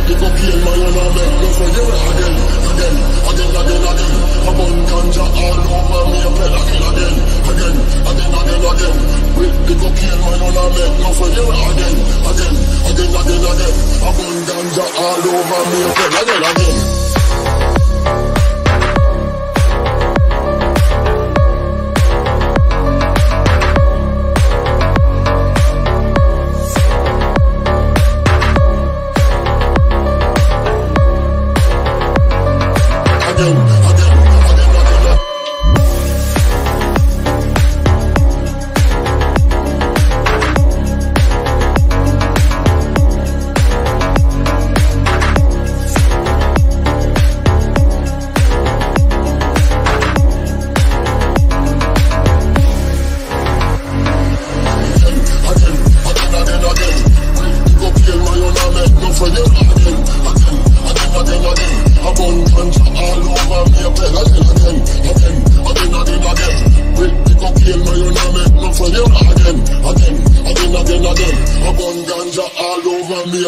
the cocaine, man, you know make no for you again. I burn ganja all over me, I play again. With the cocaine, man, you know make no for you again. I burn ganja all over me, I play again.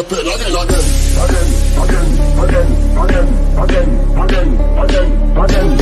Again.